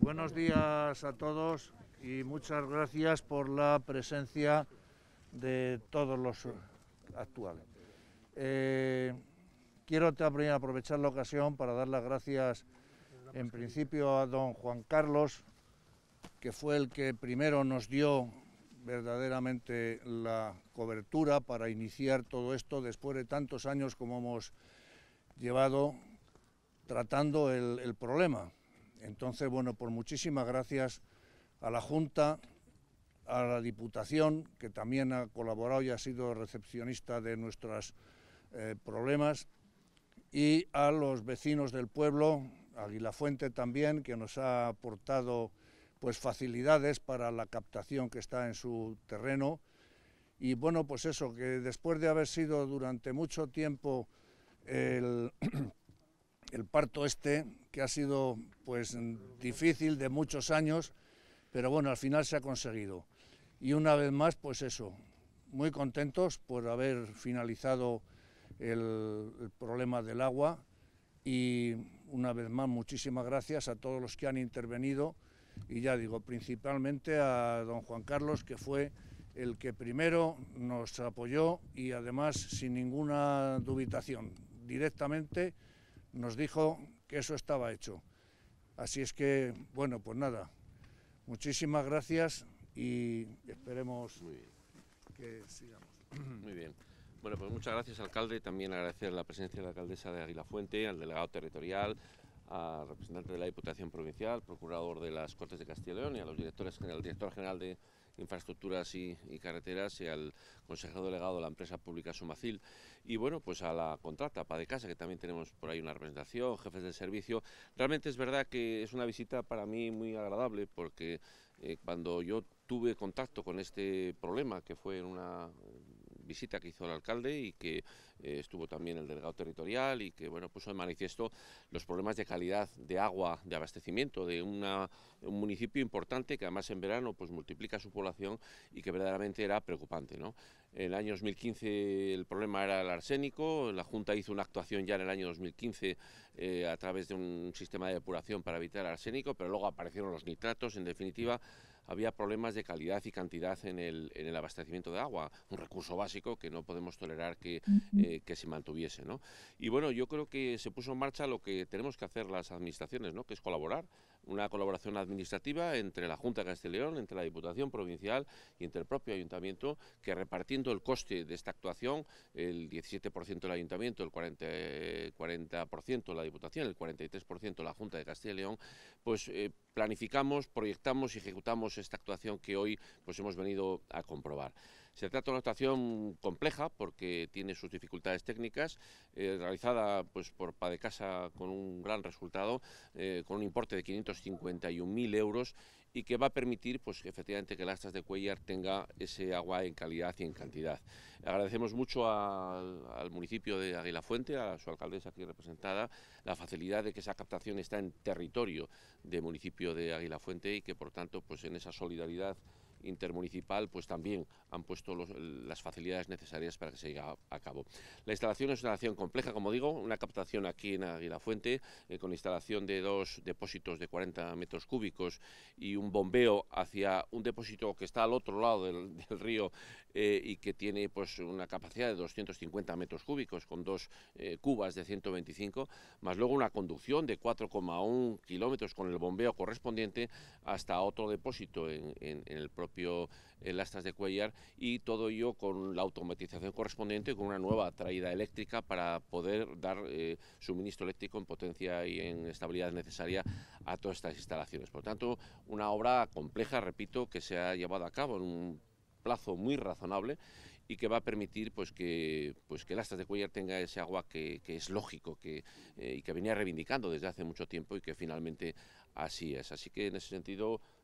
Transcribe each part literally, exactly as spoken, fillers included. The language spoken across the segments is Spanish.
Buenos días a todos y muchas gracias por la presencia de todos los actuales. Eh, quiero también aprovechar la ocasión para dar las gracias en principio a don Juan Carlos, que fue el que primero nos dio verdaderamente la cobertura para iniciar todo esto después de tantos años como hemos llevado tratando el, el problema. Entonces, bueno, pues muchísimas gracias a la Junta, a la Diputación, que también ha colaborado y ha sido recepcionista de nuestros eh, problemas, y a los vecinos del pueblo, a Aguilafuente también, que nos ha aportado pues facilidades para la captación que está en su terreno. Y bueno, pues eso, que después de haber sido durante mucho tiempo el... el parto este, que ha sido pues difícil, de muchos años, pero bueno, al final se ha conseguido. Y una vez más, pues eso, muy contentos por haber finalizado el, el problema del agua, y una vez más muchísimas gracias a todos los que han intervenido, y ya digo, principalmente a don Juan Carlos, que fue el que primero nos apoyó y además sin ninguna dubitación, directamente nos dijo que eso estaba hecho. Así es que, bueno, pues nada, muchísimas gracias y esperemos Muy bien. que sigamos. Muy bien. Bueno, pues muchas gracias, alcalde. También agradecer la presencia de la alcaldesa de Aguilafuente, al delegado territorial, al representante de la Diputación Provincial, procurador de las Cortes de Castilla y León, y a los directores, al director general de Infraestructuras y, y Carreteras, y al consejero delegado de la empresa pública Sumacil, y bueno, pues a la contrata Padecasa, que también tenemos por ahí una representación, jefes de servicio. Realmente es verdad que es una visita para mí muy agradable, porque eh, cuando yo tuve contacto con este problema, que fue en una visita que hizo el alcalde y que eh, estuvo también el delegado territorial, y que bueno, puso de manifiesto los problemas de calidad de agua, de abastecimiento de una, un municipio importante que además en verano pues multiplica su población y que verdaderamente era preocupante, ¿no? En el año dos mil quince el problema era el arsénico. La Junta hizo una actuación ya en el año dos mil quince eh, a través de un sistema de depuración para evitar el arsénico, pero luego aparecieron los nitratos. En definitiva, había problemas de calidad y cantidad en el, en el abastecimiento de agua, un recurso básico que no podemos tolerar que, eh, que se mantuviese, ¿no? Y bueno, yo creo que se puso en marcha lo que tenemos que hacer las administraciones, ¿no? Que es colaborar, una colaboración administrativa entre la Junta de Castilla y León, entre la Diputación Provincial y entre el propio Ayuntamiento, que repartiendo el coste de esta actuación, el diecisiete por ciento del Ayuntamiento, el cuarenta por ciento la Diputación, el cuarenta y tres por ciento la Junta de Castilla y León, pues eh, planificamos, proyectamos y ejecutamos esta actuación que hoy pues hemos venido a comprobar. Se trata de una actuación compleja porque tiene sus dificultades técnicas, eh, realizada pues por Padecasa con un gran resultado, eh, con un importe de quinientos cincuenta y un mil euros, y que va a permitir pues efectivamente que Lastas de Cuéllar tenga ese agua en calidad y en cantidad. Agradecemos mucho al, al municipio de Aguilafuente, a su alcaldesa aquí representada, la facilidad de que esa captación está en territorio del municipio de Aguilafuente, y que por tanto pues en esa solidaridad intermunicipal pues también han puesto los, las facilidades necesarias para que se llegue a, a cabo. La instalación es una instalación compleja, como digo, una captación aquí en Aguilafuente, eh, con instalación de dos depósitos de cuarenta metros cúbicos y un bombeo hacia un depósito que está al otro lado del, del río, eh, y que tiene pues una capacidad de doscientos cincuenta metros cúbicos con dos eh, cubas de ciento veinticinco, más luego una conducción de cuatro coma uno kilómetros con el bombeo correspondiente hasta otro depósito en, en, en el propio en Lastas de Cuéllar, y todo ello con la automatización correspondiente, con una nueva traída eléctrica para poder dar eh, suministro eléctrico en potencia y en estabilidad necesaria a todas estas instalaciones. Por tanto, una obra compleja, repito, que se ha llevado a cabo en un plazo muy razonable, y que va a permitir pues que pues que Lastas de Cuéllar tenga ese agua que, que es lógico que, eh, y que venía reivindicando desde hace mucho tiempo, y que finalmente así es. Así que en ese sentido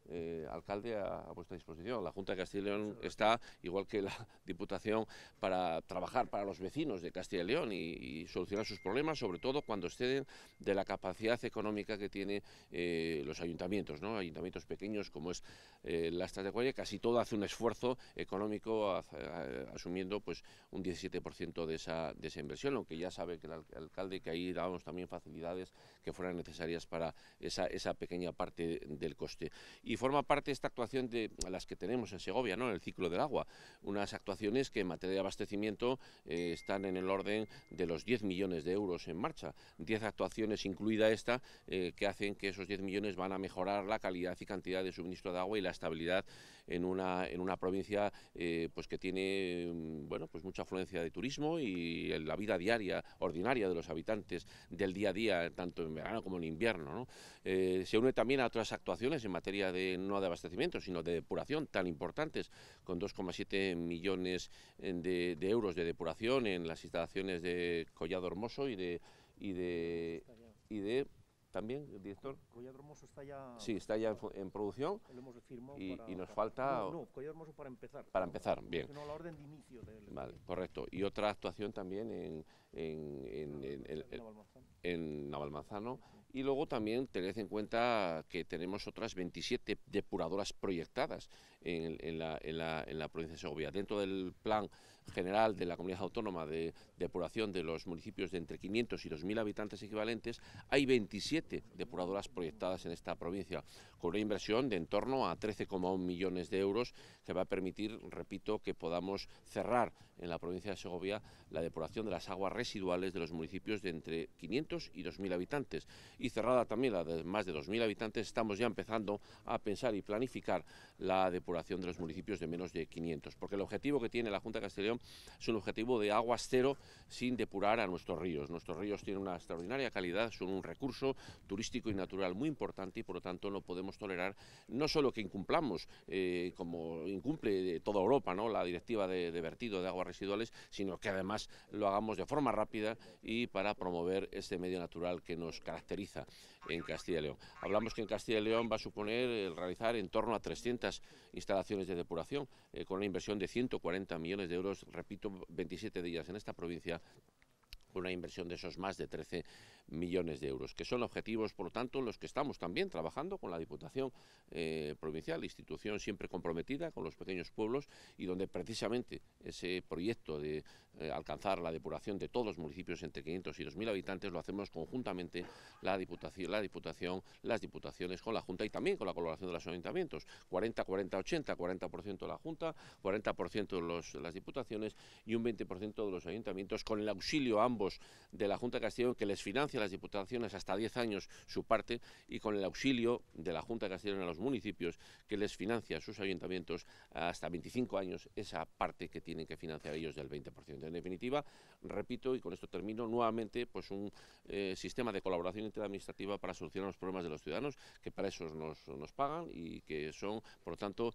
eh, alcalde, a, a vuestra disposición. La Junta de Castilla y León está, igual que la Diputación, para trabajar para los vecinos de Castilla y León y, y solucionar sus problemas, sobre todo cuando exceden de la capacidad económica que tienen eh, los ayuntamientos, ¿no? Ayuntamientos pequeños como es eh, Las Tras de Cuella, casi todo hace un esfuerzo económico a, a, asumiendo pues un diecisiete por ciento de esa, de esa inversión, aunque ya sabe que el alcalde que ahí dábamos también facilidades que fueran necesarias para esa, esa pequeña parte del coste. Y forma parte esta actuación de las que tenemos en Segovia, ¿no? En el ciclo del agua, unas actuaciones que en materia de abastecimiento eh, están en el orden de los diez millones de euros en marcha, diez actuaciones incluida esta, eh, que hacen que esos diez millones van a mejorar la calidad y cantidad de suministro de agua y la estabilidad en una, en una provincia eh, pues que tiene bueno, pues mucha afluencia de turismo y en la vida diaria, ordinaria de los habitantes del día a día, tanto en verano como en invierno, ¿no? Eh, se une también a otras actuaciones en materia de no de abastecimiento, sino de depuración tan importantes, con dos coma siete millones de, de euros de depuración en las instalaciones de Collado Hermoso y de y de y de también, director. Collado Hermoso está ya... Sí, está ya en, en producción. Lo hemos firmado y, para, y nos para, falta... No, no, Collado Hermoso para empezar. Para empezar, bien. No, la orden de inicio del... Vale, correcto. Y otra actuación también en, en, en, en, en, en, en Navalmanzano. Y luego también tened en cuenta que tenemos otras veintisiete depuradoras proyectadas en, en, la, en, la, en la provincia de Segovia. Dentro del plan general de la comunidad autónoma de depuración de los municipios de entre quinientos y dos mil habitantes equivalentes, hay veintisiete depuradoras proyectadas en esta provincia, con una inversión de en torno a trece coma uno millones de euros, que va a permitir, repito, que podamos cerrar en la provincia de Segovia la depuración de las aguas residuales de los municipios de entre quinientos y dos mil habitantes. Y cerrada también la de más de dos mil habitantes, estamos ya empezando a pensar y planificar la depuración de los municipios de menos de quinientos, porque el objetivo que tiene la Junta de Castilla y León es un objetivo de aguas cero sin depurar a nuestros ríos. Nuestros ríos tienen una extraordinaria calidad, son un recurso turístico y natural muy importante y por lo tanto no podemos tolerar no solo que incumplamos, eh, como incumple toda Europa, ¿no?, la directiva de, de vertido de aguas residuales, sino que además lo hagamos de forma rápida y para promover este medio natural que nos caracteriza en Castilla y León. Hablamos que en Castilla y León va a suponer el realizar en torno a trescientas instalaciones de depuración, eh, con una inversión de ciento cuarenta millones de euros, repito, veintisiete de ellas en esta provincia, con una inversión de esos más de trece millones de euros, que son objetivos, por lo tanto, en los que estamos también trabajando con la Diputación eh, Provincial, institución siempre comprometida con los pequeños pueblos y donde precisamente ese proyecto de eh, alcanzar la depuración de todos los municipios entre quinientos y dos mil habitantes lo hacemos conjuntamente la Diputación, la Diputación, las Diputaciones con la Junta y también con la colaboración de los ayuntamientos, cuarenta, cuarenta, ochenta, cuarenta por ciento la Junta, cuarenta por ciento los, las Diputaciones y un veinte por ciento de los ayuntamientos, con el auxilio ambos de la Junta de Castilla y León, que les financia a las Diputaciones hasta diez años su parte, y con el auxilio de la Junta de Castilla y León a los municipios, que les financia a sus ayuntamientos hasta veinticinco años esa parte que tienen que financiar ellos del veinte por ciento. En definitiva, repito, y con esto termino, nuevamente pues un eh, sistema de colaboración interadministrativa para solucionar los problemas de los ciudadanos, que para eso nos, nos pagan y que son, por lo tanto,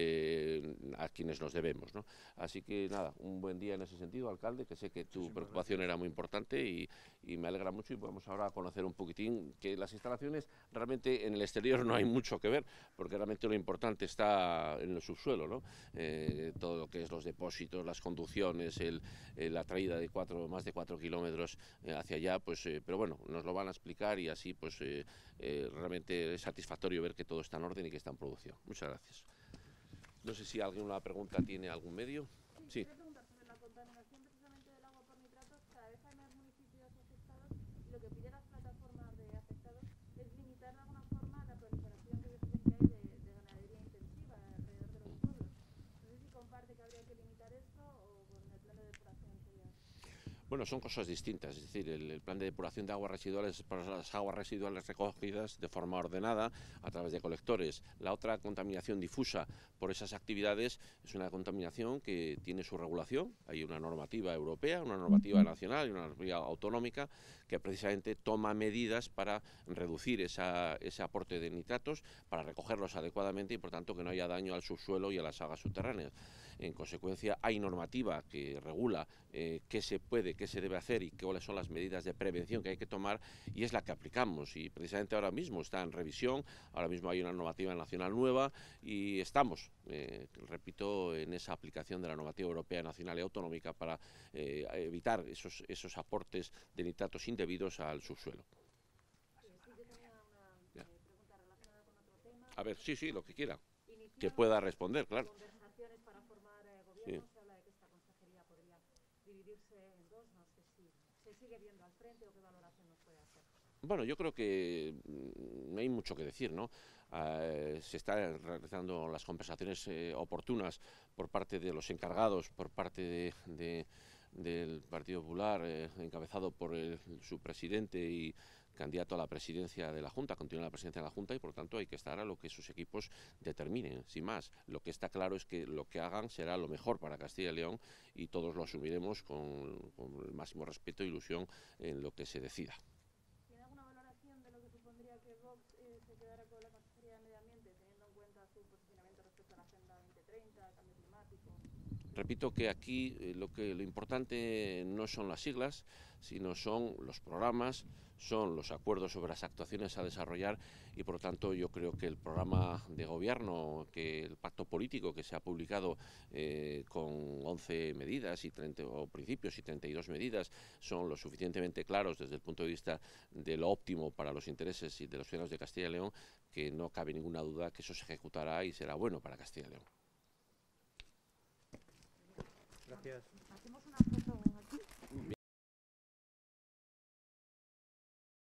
eh, a quienes nos debemos, ¿no? Así que nada, un buen día en ese sentido, alcalde, que sé que tu sí, preocupación era muy importante y, y me alegra mucho, y vamos ahora a conocer un poquitín que las instalaciones realmente en el exterior no hay mucho que ver, porque realmente lo importante está en el subsuelo, ¿no? Eh, todo lo que es los depósitos, las conducciones, el, eh, la traída de cuatro, más de cuatro kilómetros eh, hacia allá, pues, eh, pero bueno, nos lo van a explicar y así pues eh, eh, realmente es satisfactorio ver que todo está en orden y que está en producción. Muchas gracias. No sé si alguien una pregunta tiene algún medio. Sí. Bueno, son cosas distintas, es decir, el, el plan de depuración de aguas residuales es para las aguas residuales recogidas de forma ordenada a través de colectores. La otra, contaminación difusa por esas actividades, es una contaminación que tiene su regulación. Hay una normativa europea, una normativa nacional y una normativa autonómica que precisamente toma medidas para reducir esa, ese aporte de nitratos, para recogerlos adecuadamente y por tanto que no haya daño al subsuelo y a las aguas subterráneas. En consecuencia, hay normativa que regula eh, qué se puede, qué qué se debe hacer y cuáles son las medidas de prevención que hay que tomar, y es la que aplicamos. Y precisamente ahora mismo está en revisión, ahora mismo hay una normativa nacional nueva y estamos, eh, repito, en esa aplicación de la normativa europea, nacional y autonómica para eh, evitar esos, esos aportes de nitratos indebidos al subsuelo. Ya. A ver, sí, sí, lo que quiera, que pueda responder, claro. Sí. Bueno, yo creo que no hay mucho que decir, ¿no? Uh, se están realizando las conversaciones eh, oportunas por parte de los encargados, por parte de, de, del Partido Popular, eh, encabezado por el, su presidente y candidato a la presidencia de la Junta, continúa la presidencia de la Junta, y por lo tanto hay que estar a lo que sus equipos determinen, sin más. Lo que está claro es que lo que hagan será lo mejor para Castilla y León y todos lo asumiremos con, con el máximo respeto e ilusión en lo que se decida. ¿Tiene alguna valoración de lo que supondría que Vox eh, se quedara con la Consejería de Medio Ambiente, teniendo en cuenta su posicionamiento respecto a la Agenda veinte treinta, el cambio climático? Repito que aquí eh, lo, que, lo importante no son las siglas, sino son los programas, son los acuerdos sobre las actuaciones a desarrollar, y por lo tanto yo creo que el programa de gobierno, que el pacto político que se ha publicado eh, con once medidas y treinta, o principios y treinta y dos medidas, son lo suficientemente claros desde el punto de vista de lo óptimo para los intereses y de los ciudadanos de Castilla y León, que no cabe ninguna duda que eso se ejecutará y será bueno para Castilla y León. Gracias. Hacemos una foto aquí.